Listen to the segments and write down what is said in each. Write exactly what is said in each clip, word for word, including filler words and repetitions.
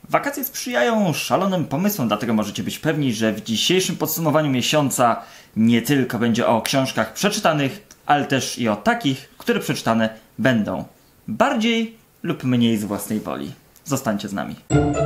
Wakacje sprzyjają szalonym pomysłom, dlatego możecie być pewni, że w dzisiejszym podsumowaniu miesiąca nie tylko będzie o książkach przeczytanych, ale też i o takich, które przeczytane będą bardziej lub mniej z własnej woli. Zostańcie z nami.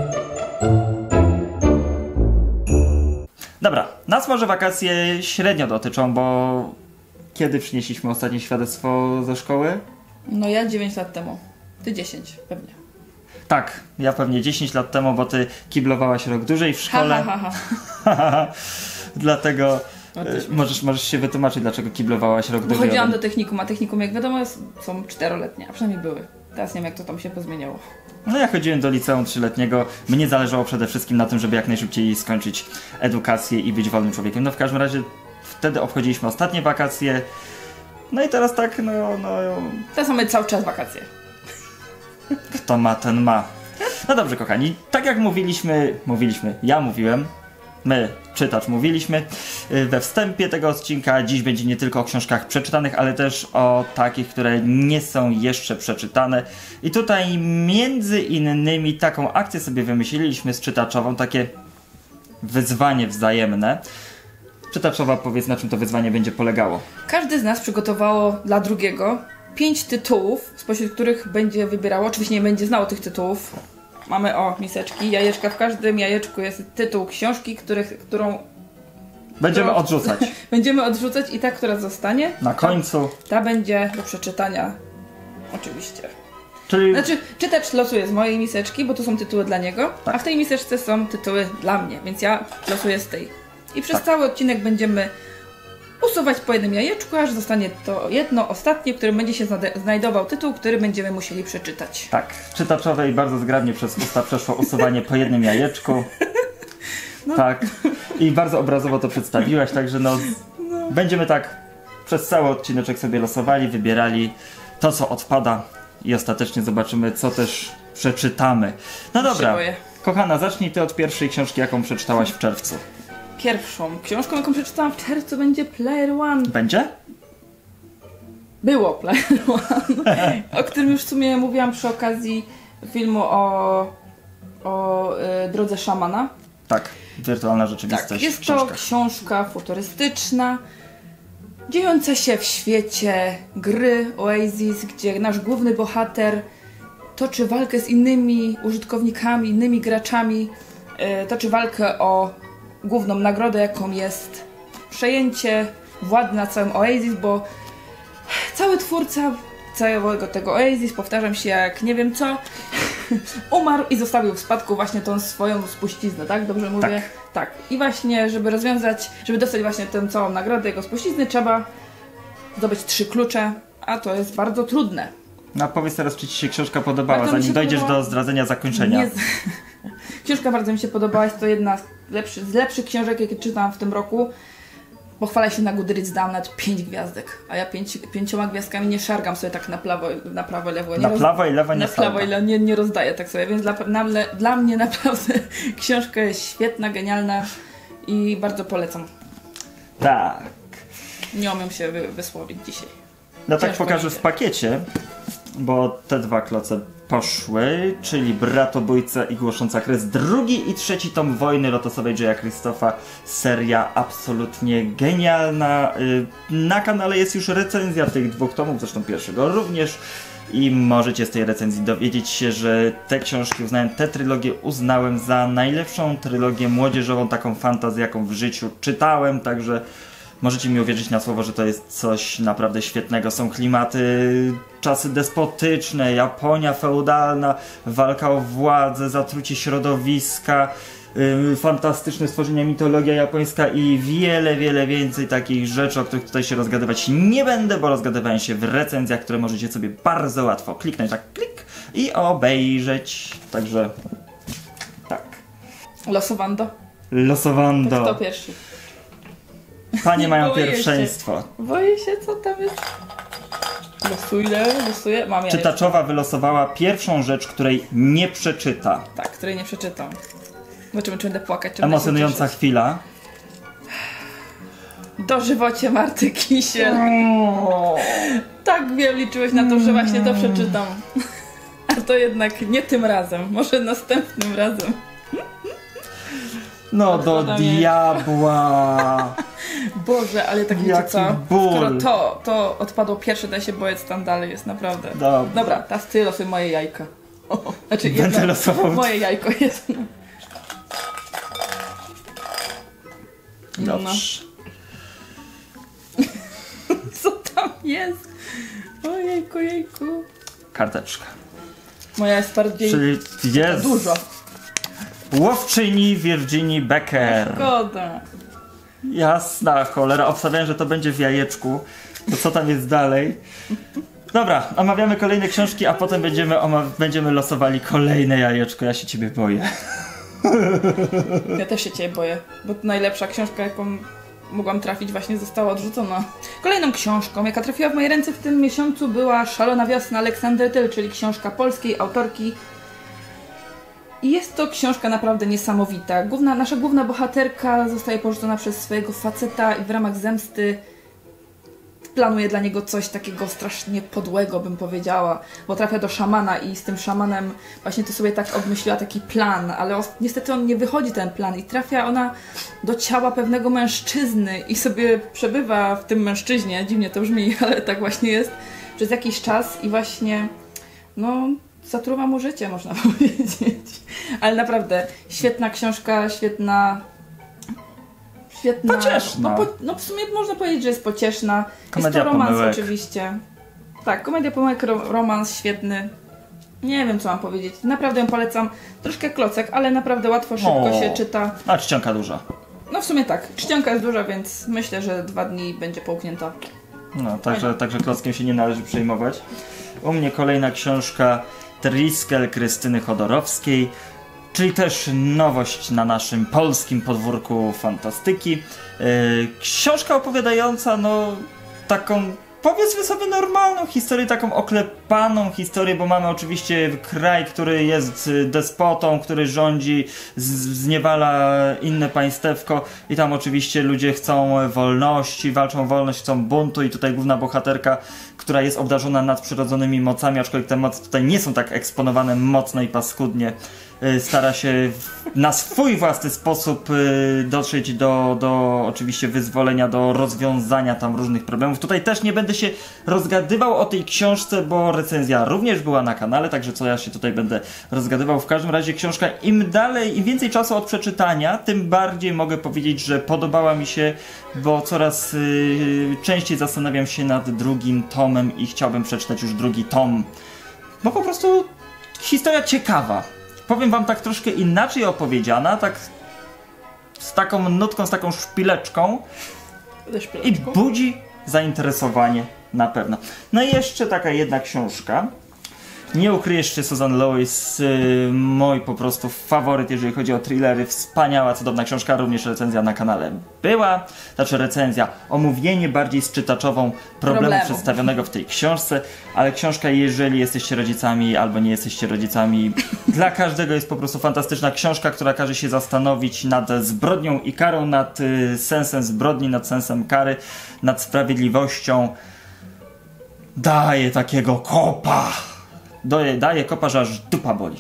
Dobra, nas może wakacje średnio dotyczą, bo kiedy przynieśliśmy ostatnie świadectwo ze szkoły? No ja dziewięć lat temu. Ty dziesięć pewnie. Tak, ja pewnie dziesięć lat temu, bo ty kiblowałaś rok dłużej w szkole. Ha, ha, ha, ha. Dlatego y, możesz, możesz się wytłumaczyć, dlaczego kiblowałaś rok Bo dłużej. chodziłam do technikum, a technikum jak wiadomo jest, są czteroletnie, a przynajmniej były. Teraz nie wiem jak to tam się pozmieniało. No ja chodziłem do liceum trzyletniego. Mnie zależało przede wszystkim na tym, żeby jak najszybciej skończyć edukację i być wolnym człowiekiem. No w każdym razie wtedy obchodziliśmy ostatnie wakacje. No i teraz tak, no... no teraz mamy cały czas wakacje. Kto ma, ten ma. No dobrze, kochani, tak jak mówiliśmy, mówiliśmy, ja mówiłem, my, czytacz, mówiliśmy we wstępie tego odcinka, dziś będzie nie tylko o książkach przeczytanych, ale też o takich, które nie są jeszcze przeczytane. I tutaj między innymi taką akcję sobie wymyśliliśmy z czytaczową, takie wyzwanie wzajemne. Czytaczowa, powiedz, na czym to wyzwanie będzie polegało. Każdy z nas przygotowało dla drugiego pięć tytułów, spośród których będzie wybierało, oczywiście nie będzie znało tych tytułów. Mamy o miseczki, jajeczka, w każdym jajeczku jest tytuł książki, których, którą... Będziemy którą, odrzucać. Będziemy odrzucać i ta, która zostanie... Na końcu. Ta, ta będzie do przeczytania. Oczywiście. Czyli... Znaczy, czytacz losuje z mojej miseczki, bo to są tytuły dla niego, tak. A w tej miseczce są tytuły dla mnie, więc ja losuję z tej. I przez tak. cały odcinek będziemy usuwać po jednym jajeczku, aż zostanie to jedno ostatnie, w którym będzie się znajdował tytuł, który będziemy musieli przeczytać. Tak, czytaczowej bardzo zgrabnie przez usta przeszło usuwanie po jednym jajeczku. No. Tak. I bardzo obrazowo to przedstawiłaś, także no, no będziemy tak przez cały odcineczek sobie losowali, wybierali to, co odpada i ostatecznie zobaczymy, co też przeczytamy. No dobra, kochana, zacznij ty od pierwszej książki, jaką przeczytałaś w czerwcu. Pierwszą książką, jaką przeczytałam w czerwcu, będzie Player One. Będzie? Było Player One, o którym już w sumie mówiłam przy okazji filmu o, o y, drodze szamana. Tak, wirtualna rzeczywistość. Tak, jest to książka futurystyczna, dziejąca się w świecie gry Oasis, gdzie nasz główny bohater toczy walkę z innymi użytkownikami, innymi graczami, y, toczy walkę o główną nagrodę, jaką jest przejęcie władzy nad całym Oasis, bo cały twórca całego tego Oasis, powtarzam się jak nie wiem co, umarł i zostawił w spadku właśnie tą swoją spuściznę, tak? Dobrze mówię? Tak. tak. I właśnie, żeby rozwiązać, żeby dostać właśnie tę całą nagrodę jego spuścizny, trzeba zdobyć trzy klucze, a to jest bardzo trudne. No powiedz teraz, czy ci się książka podobała, bardzo zanim dojdziesz podobała. do zdradzenia zakończenia. Nie z... Książka bardzo mi się podobała, jest to jedna z, lepszy, z lepszych książek, jakie czytałam w tym roku. Pochwalę się, na Goodreads dałam nawet pięć gwiazdek, a ja pięć, pięcioma gwiazdkami nie szargam sobie tak na prawo, na prawo i lewo. Nie na roz... prawo i lewo nie Na prawo i lewo nie, nie rozdaję tak sobie, więc dla, na, dla mnie naprawdę książka jest świetna, genialna i bardzo polecam. Tak. Nie umiem się wy, wysłowić dzisiaj. No tak pokażę w pakiecie, bo te dwa kloce poszły, czyli Bratobójca i Głosząca Kres. Drugi i trzeci tom Wojny Lotosowej Jaya Christopha. Seria absolutnie genialna. Na kanale jest już recenzja tych dwóch tomów, zresztą pierwszego również. I możecie z tej recenzji dowiedzieć się, że te książki uznałem, tę trylogię uznałem za najlepszą trylogię młodzieżową, taką fantazję, jaką w życiu czytałem, także możecie mi uwierzyć na słowo, że to jest coś naprawdę świetnego. Są klimaty, czasy despotyczne, Japonia feudalna, walka o władzę, zatrucie środowiska, yy, fantastyczne stworzenia, mitologia japońska i wiele, wiele więcej takich rzeczy, o których tutaj się rozgadywać nie będę, bo rozgadywałem się w recenzjach, które możecie sobie bardzo łatwo kliknąć, tak klik i obejrzeć. Także tak. Losowando? Losowando. Kto pierwszy? Panie mają boję pierwszeństwo. Się. Boję się, co tam jest. Losuję, losuję. Mam ja Czytaczowa wylosowała pierwszą rzecz, której nie przeczyta. Tak, której nie przeczytam. Zobaczymy, czy będę płakać. Czy Emocjonująca będę chwila. Dożywocie Marty Kisiel. Tak wiem, liczyłeś na to, że właśnie to przeczytam. to jednak nie tym razem. Może następnym razem. No do Odkładam je. diabła! Boże, ale tak wiecie Jaki co? ból. Skoro to, to odpadło pierwsze, to ja się boję, co tam dalej jest, naprawdę. Dobra. Dobra, teraz ty losuj moje jajka. O, znaczy Będę jedno, losował. moje jajko jest. Dobrze. Co tam jest? Ojejku, jejku. Karteczka. Moja jest bardziej Czyli jest dużo. łowczyni Virginii Becker. Szkoda. Jasna cholera, obstawiałem, że to będzie w jajeczku. To co tam jest dalej? Dobra, omawiamy kolejne książki, a potem będziemy, oma- będziemy losowali kolejne jajeczko. Ja się ciebie boję. Ja też się ciebie boję, bo to najlepsza książka, jaką mogłam trafić, właśnie została odrzucona. Kolejną książką, jaka trafiła w moje ręce w tym miesiącu, była Szalona wiosna Aleksandry Tyl, czyli książka polskiej autorki. I jest to książka naprawdę niesamowita. Główna, nasza główna bohaterka zostaje porzucona przez swojego faceta i w ramach zemsty planuje dla niego coś takiego strasznie podłego, bym powiedziała, bo trafia do szamana i z tym szamanem właśnie to sobie tak obmyśliła taki plan, ale os- niestety on nie wychodzi ten plan i trafia ona do ciała pewnego mężczyzny i sobie przebywa w tym mężczyźnie, dziwnie to brzmi, ale tak właśnie jest, przez jakiś czas i właśnie, no, zatruwa mu życie, można powiedzieć. Ale naprawdę, świetna książka, świetna... Świetna. Pocieszna. No, po, no w sumie można powiedzieć, że jest pocieszna. Komedia jest to romans pomyłek. oczywiście. Tak, komedia pomyłek, ro- romans świetny. Nie wiem, co mam powiedzieć. Naprawdę ją polecam. Troszkę klocek, ale naprawdę łatwo, szybko O. się czyta. A czcionka duża. No w sumie tak. Czcionka jest duża, więc myślę, że dwa dni będzie połknięta. No, także, także klockiem się nie należy przejmować. U mnie kolejna książka Triskel Krystyny Chodorowskiej, czyli też nowość na naszym polskim podwórku fantastyki. Yy, książka opowiadająca, no, taką, powiedzmy sobie, normalną historię, taką oklepaną historię, bo mamy oczywiście kraj, który jest despotą, który rządzi, z- zniewala inne państewko i tam oczywiście ludzie chcą wolności, walczą o wolność, chcą buntu i tutaj główna bohaterka, która jest obdarzona nadprzyrodzonymi mocami, aczkolwiek te moce tutaj nie są tak eksponowane mocno i paskudnie, y, stara się w- na swój własny sposób y, dotrzeć do, do oczywiście wyzwolenia, do rozwiązania tam różnych problemów. Tutaj też nie będę się rozgadywał o tej książce, bo recenzja również była na kanale, także co ja się tutaj będę rozgadywał. W każdym razie książka, im dalej, im więcej czasu od przeczytania, tym bardziej mogę powiedzieć, że podobała mi się, bo coraz y, częściej zastanawiam się nad drugim tomem i chciałbym przeczytać już drugi tom, bo po prostu historia ciekawa. Powiem wam, tak troszkę inaczej opowiedziana, tak z taką nutką, z taką szpileczką Ze i szpileczką. budzi zainteresowanie na pewno. No i jeszcze taka jedna książka. Nie ukryjesz się, Susan Lewis, yy, mój po prostu faworyt, jeżeli chodzi o thrillery. Wspaniała, cudowna książka, również recenzja na kanale była. Znaczy recenzja, omówienie bardziej z czytaczową problemu, Problemu. przedstawionego w tej książce. Ale książka, jeżeli jesteście rodzicami albo nie jesteście rodzicami, dla każdego jest po prostu fantastyczna książka, która każe się zastanowić nad zbrodnią i karą, nad y, sensem zbrodni, nad sensem kary, nad sprawiedliwością. Daje takiego kopa. Daje, daje kopa, że aż dupa boli.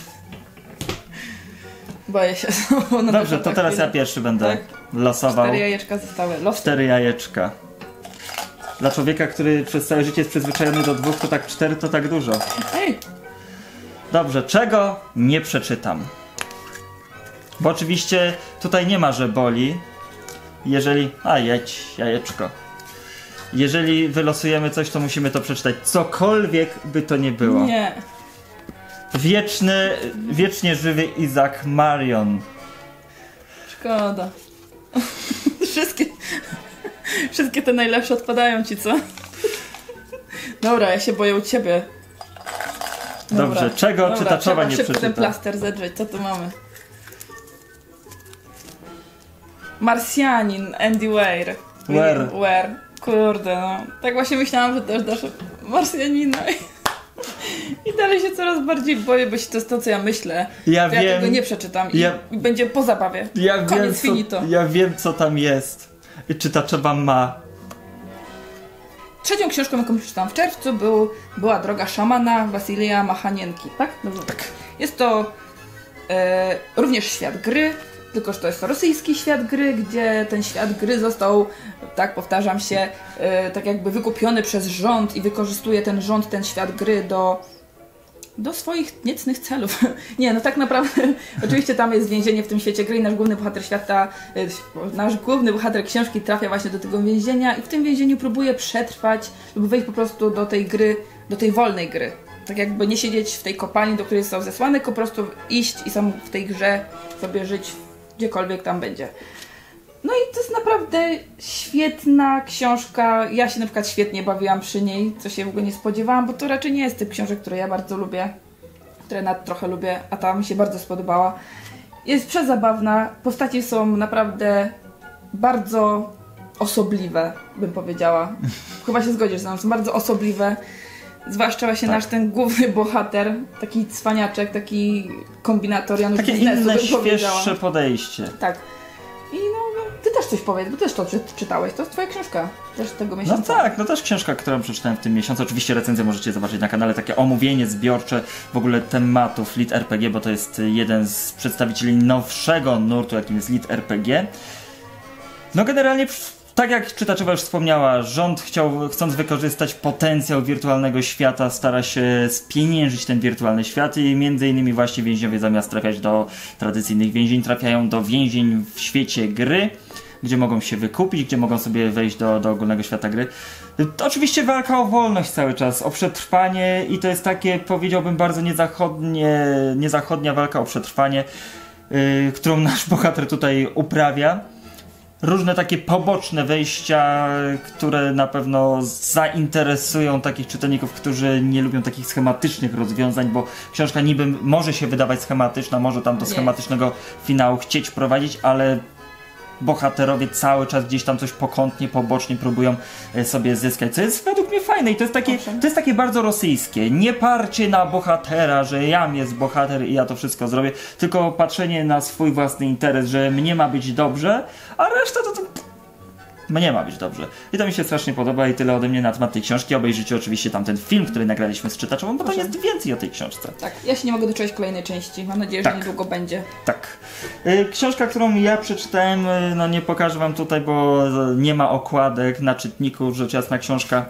Boję się. No Dobrze, to teraz ja pierwszy będę Tak. losował. Cztery jajeczka zostały. Los. Cztery jajeczka. Dla człowieka, który przez całe życie jest przyzwyczajony do dwóch, to tak cztery to tak dużo. Ej! Dobrze, czego nie przeczytam? Bo oczywiście tutaj nie ma, że boli. Jeżeli... A, jedź, jajeczko. Jeżeli wylosujemy coś, to musimy to przeczytać. Cokolwiek by to nie było. Nie. Wieczny, wiecznie żywy Isaac Marion. Szkoda. Wszystkie... Wszystkie te najlepsze odpadają ci, co? Dobra, ja się boję u ciebie. Dobra. Dobrze, czego Dobra, czytaczowa trzeba nie szybko przeczyta? ten plaster zedrzeć. Co tu mamy? Marsjanin, Andy Weir. Weir. Weir. Kurde, no. Tak właśnie myślałam, że też dasz Marsjanina. I dalej się coraz bardziej boję, bo to jest to, co ja myślę. Ja To ja wiem, tego nie przeczytam i, ja- i będzie po zabawie. ja wiem, Koniec, co, finito. ja wiem co tam jest. I czytaczowa ma. trzecią książką, jaką przeczytałam w czerwcu, był, była Droga szamana Wasilija Machanienki, tak? Dobrze. Tak. Jest to e, również świat gry, tylko że to jest rosyjski świat gry, gdzie ten świat gry został, tak powtarzam się, e, tak jakby wykupiony przez rząd i wykorzystuje ten rząd, ten świat gry do, do swoich niecnych celów. Nie, no tak naprawdę, oczywiście tam jest więzienie w tym świecie gry i nasz główny bohater świata, e, nasz główny bohater książki trafia właśnie do tego więzienia i w tym więzieniu próbuje przetrwać lub wejść po prostu do tej gry, do tej wolnej gry. Tak jakby nie siedzieć w tej kopalni, do której został zesłany, tylko po prostu iść i sam w tej grze sobie żyć gdziekolwiek tam będzie. No i to jest naprawdę świetna książka. Ja się na przykład świetnie bawiłam przy niej, co się w ogóle nie spodziewałam, bo to raczej nie jest typ książek, które ja bardzo lubię, które nawet trochę lubię, a ta mi się bardzo spodobała. Jest przezabawna, postaci są naprawdę bardzo osobliwe, bym powiedziała. Chyba się zgodzisz ze mną, są bardzo osobliwe. Zwłaszcza właśnie tak. nasz ten główny bohater, taki cwaniaczek, taki kombinator Janusz Takie biznesu, inne, bym powiedziała. świeższe podejście. Tak. I no, ty też coś powiedz, bo też to czy, czytałeś, to jest twoja książka też tego miesiąca. No tak, no też książka, którą przeczytałem w tym miesiącu. Oczywiście recenzję możecie zobaczyć na kanale, takie omówienie zbiorcze w ogóle tematów Lit R P G, bo to jest jeden z przedstawicieli nowszego nurtu, jakim jest Lit R P G. No generalnie... Tak jak czytaczowa już wspomniała, rząd chciał, chcąc wykorzystać potencjał wirtualnego świata, stara się spieniężyć ten wirtualny świat i między innymi właśnie więźniowie zamiast trafiać do tradycyjnych więzień, trafiają do więzień w świecie gry, gdzie mogą się wykupić, gdzie mogą sobie wejść do, do ogólnego świata gry. To oczywiście walka o wolność cały czas, o przetrwanie i to jest takie, powiedziałbym, bardzo niezachodnie, niezachodnia walka o przetrwanie, yy, którą nasz bohater tutaj uprawia. Różne takie poboczne wejścia, które na pewno zainteresują takich czytelników, którzy nie lubią takich schematycznych rozwiązań, bo książka niby może się wydawać schematyczna, może tam do schematycznego finału chcieć prowadzić, ale bohaterowie cały czas gdzieś tam coś pokątnie, pobocznie próbują sobie zyskać, co jest według mnie fajne i to jest takie, to jest takie bardzo rosyjskie. Nie parcie na bohatera, że jam jest bohater i ja to wszystko zrobię, tylko patrzenie na swój własny interes, że mnie ma być dobrze, a reszta to, to mnie ma być dobrze. I to mi się strasznie podoba i tyle ode mnie na temat tej książki. Obejrzyjcie oczywiście tam ten film, który nagraliśmy z czytaczową, bo tam jest więcej o tej książce. Tak, ja się nie mogę doczekać kolejnej części. Mam nadzieję, tak. że niedługo będzie. Tak. Książka, którą ja przeczytałem, no nie pokażę wam tutaj, bo nie ma okładek na czytniku, rzecz jasna książka.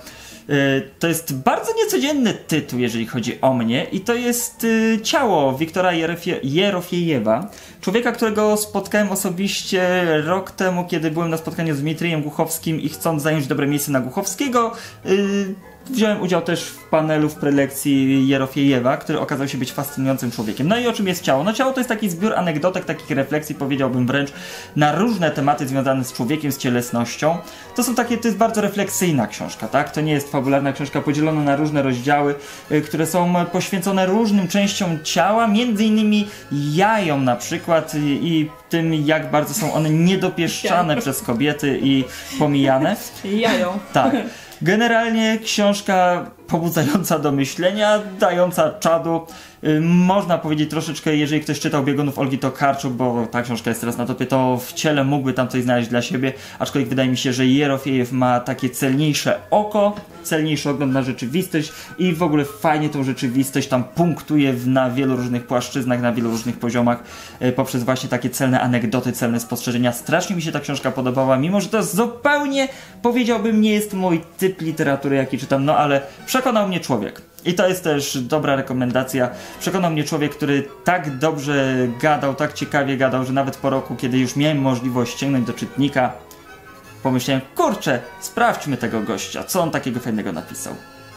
To jest bardzo niecodzienny tytuł, jeżeli chodzi o mnie, i to jest Ciało Wiktora Jerofie- Jerofiejewa, człowieka, którego spotkałem osobiście rok temu, kiedy byłem na spotkaniu z Dmitrijem Głuchowskim i chcąc zająć dobre miejsce na Głuchowskiego, yy, wziąłem udział też w panelu w prelekcji Jerofiejewa, który okazał się być fascynującym człowiekiem. No i o czym jest Ciało? No Ciało to jest taki zbiór anegdotek, takich refleksji, powiedziałbym wręcz, na różne tematy związane z człowiekiem, z cielesnością. To są takie, to jest bardzo refleksyjna książka, tak? To nie jest fabularna książka podzielona na różne rozdziały, y, które są poświęcone różnym częściom ciała, między innymi jajom na przykład i, i tym, jak bardzo są one niedopieszczane przez kobiety i pomijane. Jają. Tak. Generalnie książka pobudzająca do myślenia, dająca czadu. Yy, można powiedzieć troszeczkę, jeżeli ktoś czytał Biegunów Olgi Tokarczuk, bo ta książka jest teraz na topie, to w ciele mógłby tam coś znaleźć dla siebie, aczkolwiek wydaje mi się, że Jerofiejew ma takie celniejsze oko, celniejszy ogląd na rzeczywistość i w ogóle fajnie tą rzeczywistość tam punktuje w, na wielu różnych płaszczyznach, na wielu różnych poziomach, yy, poprzez właśnie takie celne anegdoty, celne spostrzeżenia. Strasznie mi się ta książka podobała, mimo że to zupełnie, powiedziałbym, nie jest mój typ literatury, jaki czytam, no ale przekonał mnie człowiek. I to jest też dobra rekomendacja. Przekonał mnie człowiek, który tak dobrze gadał, tak ciekawie gadał, że nawet po roku, kiedy już miałem możliwość sięgnąć do czytnika, pomyślałem, kurczę, sprawdźmy tego gościa, co on takiego fajnego napisał.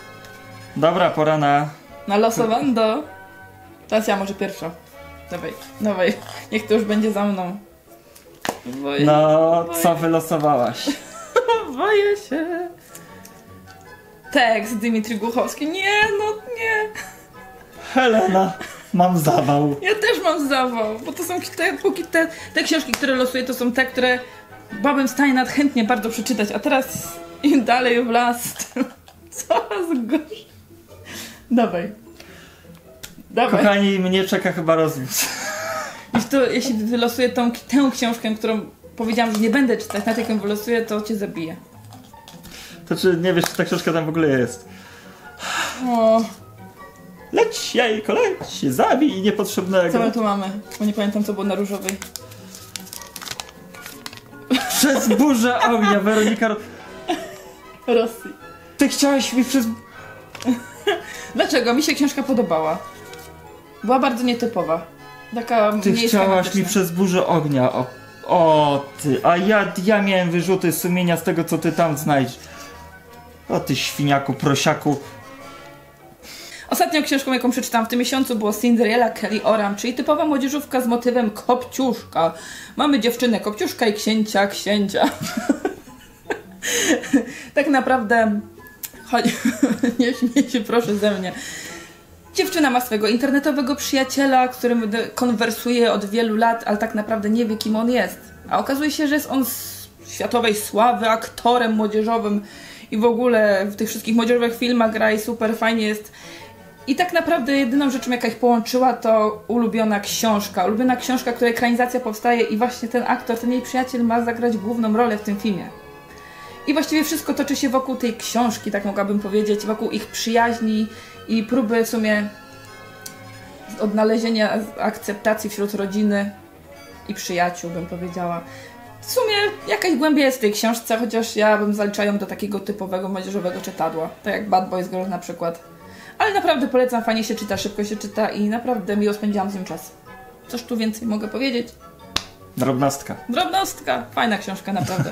Dobra, pora na... Na losowando. Teraz ja może pierwsza. Dawaj, dawaj. Niech to już będzie za mną. Boję, No, boję. co wylosowałaś? Boję się. Tekst Dmitry Głuchowski. Nie, no nie. Helena, mam zawał. Ja też mam zawał, bo to są te, póki te, te książki, które losuję, to są te, które byłabym w stanie nawet chętnie bardzo przeczytać, a teraz im dalej w las, coraz gorzej. Dawaj. Dawaj. Kochani, mnie czeka chyba rozwód. Jeśli, to, jeśli wylosuję tą, tę książkę, którą powiedziałam, że nie będę czytać, na jaką wylosuję, to cię zabiję. To czy nie wiesz, czy ta książka tam w ogóle jest? O, Leć, jajko, leć, zabij niepotrzebnego. co my tu mamy? Bo nie pamiętam, co było na różowej. Przez burzę ognia, Weronika... Ro- Rosji. Ty chciałaś mi przez... Dlaczego? Mi się książka podobała. Była bardzo nietypowa. Taka Ty mniej chciałaś schematyczna. mi przez burzę ognia, o... O ty, a ja, ja miałem wyrzuty sumienia z tego, co ty tam znajdziesz. O ty świniaku, prosiaku. Ostatnią książką, jaką przeczytałam w tym miesiącu, było Cinderella Kelly Oram, czyli typowa młodzieżówka z motywem kopciuszka. Mamy dziewczynę kopciuszka i księcia księcia. Tak naprawdę... Chodź, nie śmiej się proszę ze mnie. Dziewczyna ma swego internetowego przyjaciela, którym konwersuje od wielu lat, ale tak naprawdę nie wie, kim on jest. A okazuje się, że jest on z światowej sławy, aktorem młodzieżowym i w ogóle w tych wszystkich młodzieżowych filmach gra i super fajnie jest. I tak naprawdę jedyną rzeczą, jaka ich połączyła, to ulubiona książka. Ulubiona książka, której ekranizacja powstaje i właśnie ten aktor, ten jej przyjaciel ma zagrać główną rolę w tym filmie. I właściwie wszystko toczy się wokół tej książki, tak mogłabym powiedzieć, wokół ich przyjaźni i próby w sumie odnalezienia akceptacji wśród rodziny i przyjaciół, bym powiedziała. W sumie jakaś głębia jest w tej książce, chociaż ja bym zaliczała ją do takiego typowego młodzieżowego czytadła, tak jak Bad Boys Girls na przykład. Ale naprawdę polecam, fajnie się czyta, szybko się czyta i naprawdę miło spędziłam z nią czas. Cóż tu więcej mogę powiedzieć? Drobnostka. Drobnostka, fajna książka, naprawdę.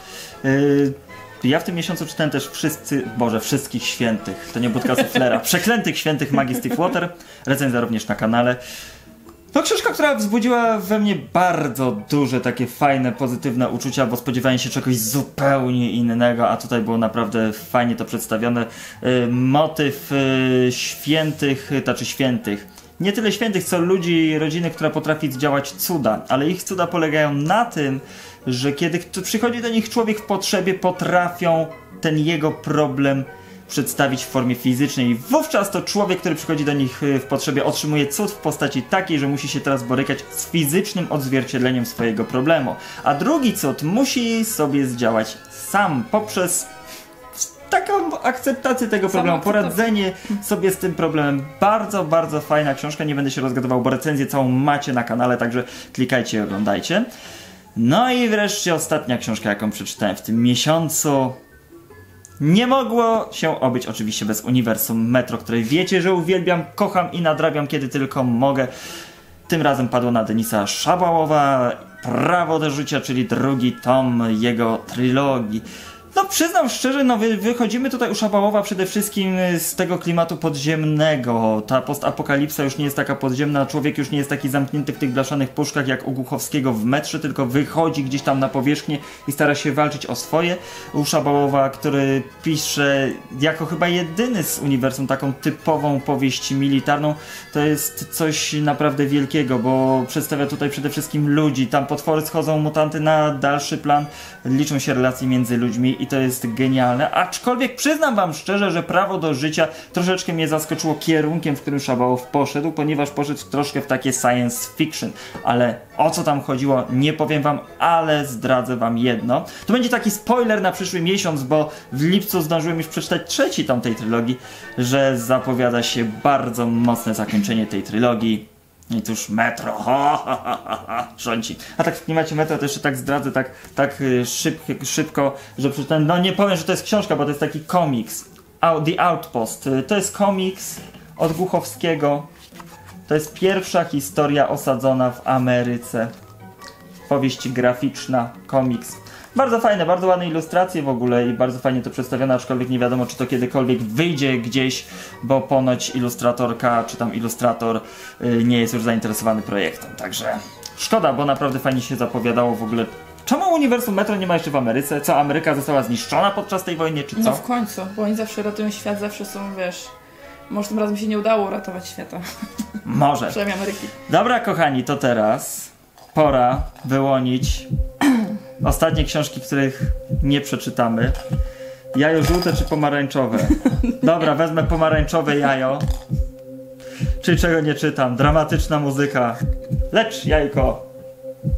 Yy, ja w tym miesiącu czytałem też wszyscy, Boże, wszystkich świętych. To nie budka suflera. Przeklętych świętych magii Stiffwater. Recenzja również na kanale. To książka, która wzbudziła we mnie bardzo duże, takie fajne, pozytywne uczucia, bo spodziewałem się czegoś zupełnie innego, a tutaj było naprawdę fajnie to przedstawione. Yy, motyw yy, świętych, znaczy świętych. Nie tyle świętych, co ludzi, rodziny, która potrafi zdziałać cuda, ale ich cuda polegają na tym, że kiedy przychodzi do nich człowiek w potrzebie, potrafią ten jego problem przedstawić w formie fizycznej. I wówczas to człowiek, który przychodzi do nich w potrzebie, otrzymuje cud w postaci takiej, że musi się teraz borykać z fizycznym odzwierciedleniem swojego problemu. A drugi cud musi sobie zdziałać sam poprzez taką akceptację tego problemu, poradzenie sobie z tym problemem. Bardzo, bardzo fajna książka. Nie będę się rozgadywał, bo recenzję całą macie na kanale, także klikajcie i oglądajcie. No i wreszcie ostatnia książka, jaką przeczytałem w tym miesiącu. Nie mogło się obyć oczywiście bez Uniwersum Metro, które wiecie, że uwielbiam, kocham i nadrabiam, kiedy tylko mogę. Tym razem padło na Denisa Szabałowa Prawo do życia, czyli drugi tom jego trylogii. No przyznam szczerze, no wy, wychodzimy tutaj u Szabałowa przede wszystkim z tego klimatu podziemnego. Ta postapokalipsa już nie jest taka podziemna, człowiek już nie jest taki zamknięty w tych blaszanych puszkach jak u Głuchowskiego w Metrze, tylko wychodzi gdzieś tam na powierzchnię i stara się walczyć o swoje. U Szabałowa, który pisze jako chyba jedyny z uniwersum taką typową powieść militarną, to jest coś naprawdę wielkiego, bo przedstawia tutaj przede wszystkim ludzi. Tam potwory schodzą, mutanty na dalszy plan, liczą się relacje między ludźmi i to jest genialne, aczkolwiek przyznam wam szczerze, że Prawo do życia troszeczkę mnie zaskoczyło kierunkiem, w którym Szabałow poszedł, ponieważ poszedł troszkę w takie science fiction, ale o co tam chodziło, nie powiem wam, ale zdradzę wam jedno. To będzie taki spoiler na przyszły miesiąc, bo w lipcu zdążyłem już przeczytać trzeci tom tej trylogii, że zapowiada się bardzo mocne zakończenie tej trylogii. I tuż Metro, ha, ha, ha, ha, ha, rządzi. A tak w klimacie Metro to jeszcze tak zdradzę, tak, tak szybko, szybko, że przeczytałem, no nie powiem, że to jest książka, bo to jest taki komiks. The Outpost. To jest komiks od Głuchowskiego. To jest pierwsza historia osadzona w Ameryce. Powieść graficzna, komiks. Bardzo fajne, bardzo ładne ilustracje w ogóle i bardzo fajnie to przedstawione, aczkolwiek nie wiadomo, czy to kiedykolwiek wyjdzie gdzieś, bo ponoć ilustratorka, czy tam ilustrator yy, nie jest już zainteresowany projektem, także szkoda, bo naprawdę fajnie się zapowiadało w ogóle. Czemu Uniwersum Metro nie ma jeszcze w Ameryce? Co, Ameryka została zniszczona podczas tej wojny, czy co? No w końcu, bo oni zawsze ratują świat, zawsze są, wiesz... Może tym razem się nie udało uratować świata. Może. Przynajmniej Ameryki. Dobra, kochani, to teraz pora wyłonić ostatnie książki, których nie przeczytamy. Jajo żółte czy pomarańczowe? Dobra, wezmę pomarańczowe jajo. Czyli czego nie czytam? Dramatyczna muzyka. Lecz jajko.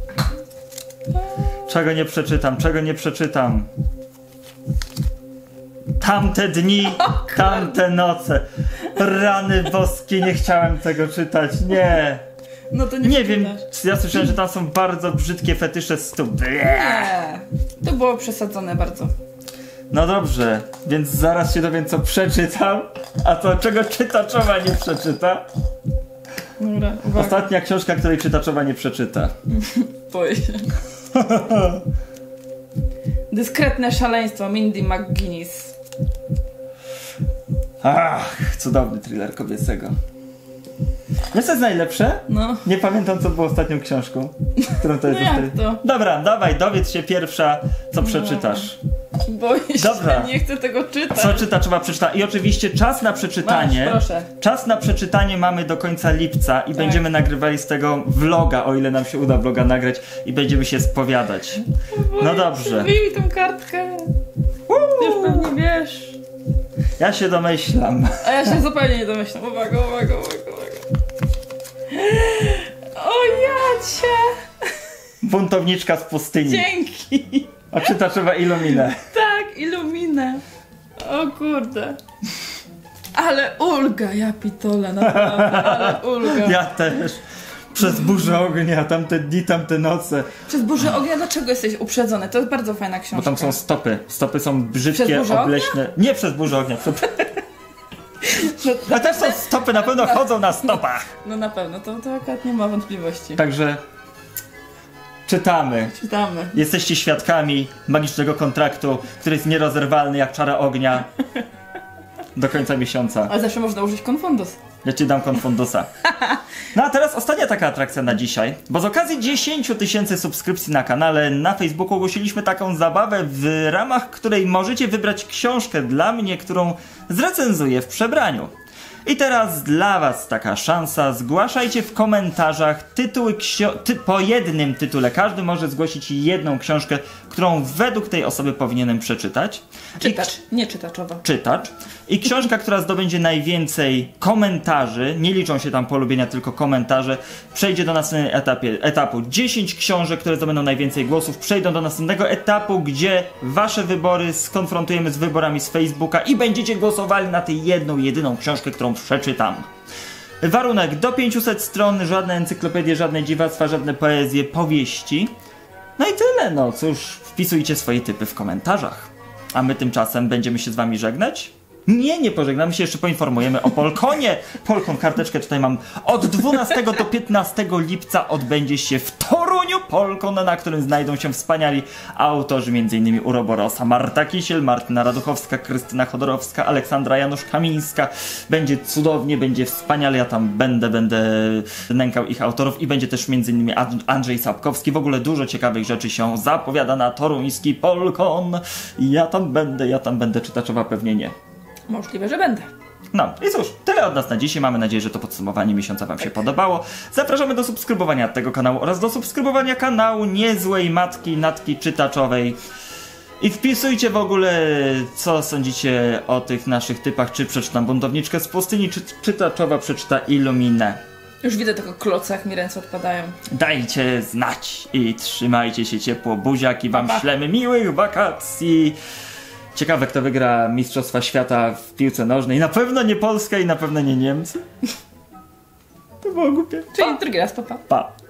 Czego nie przeczytam? Czego nie przeczytam? Tamte dni, tamte noce. Rany boskie, nie chciałem tego czytać, nie. No to nie Nie wiem, przeczytasz. ja słyszałem, że tam są bardzo brzydkie fetysze stóp. Nie, to było przesadzone bardzo. No dobrze, więc zaraz się dowiem, co przeczytam, a to czego czytaczowa nie przeczyta. Dobra, uwaga. Ostatnia książka, której czytaczowa nie przeczyta. Boję się. Dyskretne szaleństwo Mindy McGuinness. Ach, cudowny thriller kobiecego. Wiesz co jest najlepsze? No. Nie pamiętam, co było ostatnią książką, którą to No jest. jak zostaje- to? Dobra, dawaj, dowiedz się pierwsza, co przeczytasz. Boję się, Dobra. nie chcę tego czytać. Co czytaczowa przeczyta. I oczywiście czas na przeczytanie. Masz, proszę. Czas na przeczytanie mamy do końca lipca i Tak. będziemy nagrywali z tego vloga, o ile nam się uda vloga nagrać i będziemy się spowiadać. No dobrze. Wyjmij tą kartkę. Ty już pewnie wiesz. Ja się domyślam. A ja się zupełnie nie domyślam. Uwaga, uwaga, uwaga, uwaga. O jacie! Buntowniczka z pustyni. Dzięki! A czytaczowa Illuminę. Tak, iluminę. O kurde. Ale ulga, ja pitole, naprawdę, ale ulga. Ja też. Przez burzę ognia, tamte dni, tamte noce. Przez burzę ognia, dlaczego jesteś uprzedzony? To jest bardzo fajna książka. Bo tam są stopy. Stopy są brzydkie, Przez burzę obleśne. Nie przez burzę ognia. Przez... No, A też są stopy, na pewno chodzą na stopach. no na pewno, to, to akurat nie ma wątpliwości. Także czytamy. Czytamy. Jesteście świadkami magicznego kontraktu, który jest nierozerwalny jak czara ognia. Do końca miesiąca. Ale zawsze można użyć konfundus. Ja ci dam konfundusa. No a teraz ostatnia taka atrakcja na dzisiaj. Bo z okazji dziesięć tysięcy subskrypcji na kanale na Facebooku ogłosiliśmy taką zabawę, w ramach której możecie wybrać książkę dla mnie, którą zrecenzuję w przebraniu. I teraz dla was taka szansa. Zgłaszajcie w komentarzach tytuły ksio- ty- po jednym tytule. Każdy może zgłosić jedną książkę, którą według tej osoby powinienem przeczytać. Czytacz, nie czytaczowa. Czytacz. I książka, która zdobędzie najwięcej komentarzy, nie liczą się tam polubienia, tylko komentarze, przejdzie do następnego etapie, etapu. dziesięć książek, które zdobędą najwięcej głosów, przejdą do następnego etapu, gdzie wasze wybory skonfrontujemy z wyborami z Facebooka i będziecie głosowali na tę jedną, jedyną książkę, którą przeczytam. Warunek: do pięciuset stron, żadne encyklopedie, żadne dziwactwa, żadne poezje, powieści. No i tyle, no cóż, wpisujcie swoje typy w komentarzach. A my tymczasem będziemy się z wami żegnać? Nie, nie pożegnamy się, jeszcze poinformujemy o Polkonie. Polkon, karteczkę tutaj mam. Od dwunastego do piętnastego lipca odbędzie się w Toruniu Polkon, na którym znajdą się wspaniali autorzy, m.in. Uroborosa, Marta Kisiel, Martyna Raduchowska, Krystyna Chodorowska, Aleksandra Janusz-Kamińska. Będzie cudownie, będzie wspaniale, ja tam będę, będę nękał ich autorów i będzie też m.in. Andrzej Sapkowski. W ogóle dużo ciekawych rzeczy się zapowiada na toruński Polkon. Ja tam będę, ja tam będę, czytaczowa pewnie nie. Możliwe, że będę. No i cóż, tyle od nas na dzisiaj. Mamy nadzieję, że to podsumowanie miesiąca wam się podobało. Zapraszamy do subskrybowania tego kanału oraz do subskrybowania kanału Niezłej Matki Natki Czytaczowej. I wpisujcie w ogóle, co sądzicie o tych naszych typach, czy przeczytam Buntowniczkę z pustyni, czy czytaczowa przeczyta Illuminę. Już widzę tylko kloce, jak mi ręce odpadają. Dajcie znać i trzymajcie się ciepło, buziaki, wam Pa, pa. ślemy miłych wakacji. Ciekawe, kto wygra Mistrzostwa Świata w piłce nożnej. Na pewno nie Polska i na pewno nie Niemcy. To było głupie. Czyli drugi raz, papa. Pa.